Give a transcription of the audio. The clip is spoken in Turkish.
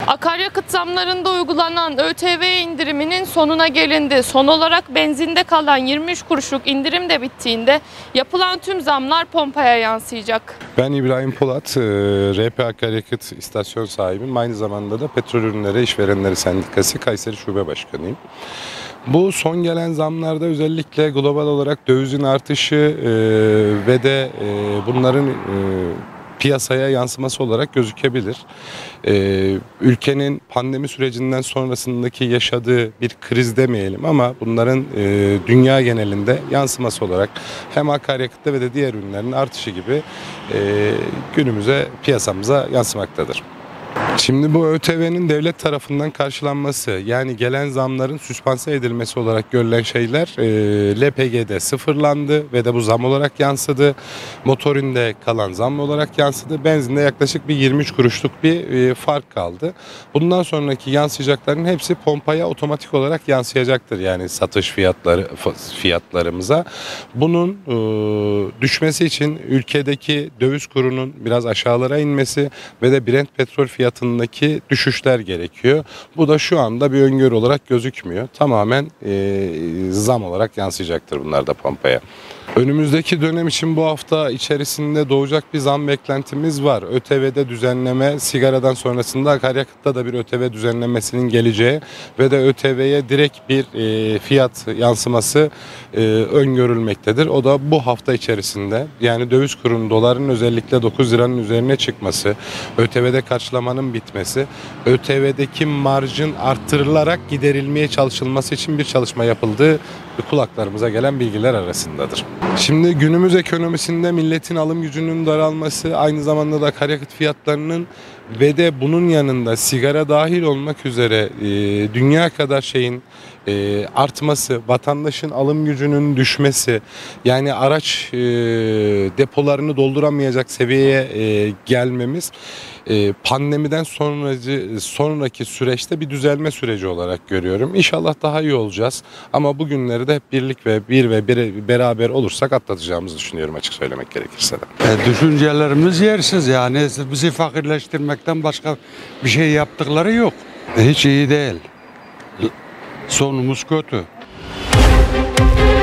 Akaryakıt zamlarında uygulanan ÖTV indiriminin sonuna gelindi. Son olarak benzinde kalan 23 kuruşluk indirim de bittiğinde yapılan tüm zamlar pompaya yansıyacak. Ben İbrahim Polat, RP Akaryakıt istasyon sahibiyim. Aynı zamanda da Petrol Ürünleri İşverenleri Sendikası Kayseri Şube Başkanıyım. Bu son gelen zamlarda özellikle global olarak dövizin artışı ve de bunların piyasaya yansıması olarak gözükebilir. Ülkenin pandemi sürecinden sonrasındaki yaşadığı bir kriz demeyelim ama bunların dünya genelinde yansıması olarak hem akaryakıtta ve de diğer ürünlerin artışı gibi günümüze, piyasamıza yansımaktadır. Şimdi bu ÖTV'nin devlet tarafından karşılanması, yani gelen zamların süspanse edilmesi olarak görülen şeyler LPG'de sıfırlandı ve de bu zam olarak yansıdı. Motorinde kalan zam olarak yansıdı. Benzinde yaklaşık bir 23 kuruşluk bir fark kaldı. Bundan sonraki yansıyacakların hepsi pompaya otomatik olarak yansıyacaktır. Yani satış fiyatlarımıza. Bunun düşmesi için ülkedeki döviz kurunun biraz aşağılara inmesi ve de Brent petrol fiyatındaki düşüşler gerekiyor. Bu da şu anda bir öngörü olarak gözükmüyor. Tamamen zam olarak yansıyacaktır bunlar da pompaya. Önümüzdeki dönem için bu hafta içerisinde doğacak bir zam beklentimiz var. ÖTV'de düzenleme, sigaradan sonrasında akaryakıtta da bir ÖTV düzenlemesinin geleceği ve de ÖTV'ye direkt bir fiyat yansıması öngörülmektedir. O da bu hafta içerisinde, yani döviz kurunun, doların özellikle 9 liranın üzerine çıkması, ÖTV'de karşılamanın bitmesi, ÖTV'deki marjın arttırılarak giderilmeye çalışılması için bir çalışma yapıldığı kulaklarımıza gelen bilgiler arasındadır. Şimdi günümüz ekonomisinde milletin alım gücünün daralması, aynı zamanda da akaryakıt fiyatlarının ve de bunun yanında sigara dahil olmak üzere dünya kadar şeyin artması, vatandaşın alım gücünün düşmesi, yani araç depolarını dolduramayacak seviyeye gelmemiz pandemiden sonraki süreçte bir düzelme süreci olarak görüyorum. İnşallah daha iyi olacağız ama bugünleri de hep birlik ve beraber olursak atlatacağımızı düşünüyorum, açık söylemek gerekirse de. Düşüncelerimiz yersiz, yani bizi fakirleştirmekten başka bir şey yaptıkları yok. Hiç iyi değil. Sonumuz kötü.